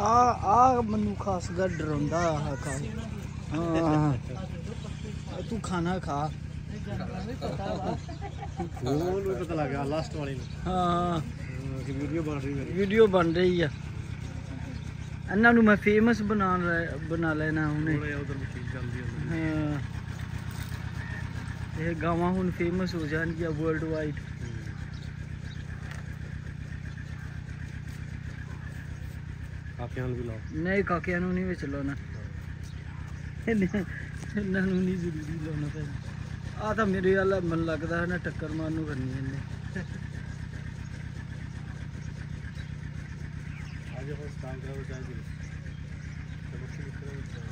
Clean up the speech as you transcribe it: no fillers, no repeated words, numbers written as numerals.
आ मनु खास कर डरांदा खा। हाँ तू खाना खा। पता लग गया लास्ट वाली में। हाँ वीडियो बन रही है। इन्हां नूं मैं फेमस बना लेना हुणे। हाँ ये गावां हुण फेमस हो जाणगियां वर्ल्ड वाइड। काकियां भी लाओ। नहीं काकियां नूं नहीं विच लाना। इन्हां नूं नहीं जरूरी लाना पैंदा। आ तां मेरे वाल मन लगदा है ना टक्कर मारनू करनी इन्हें। आज काम करा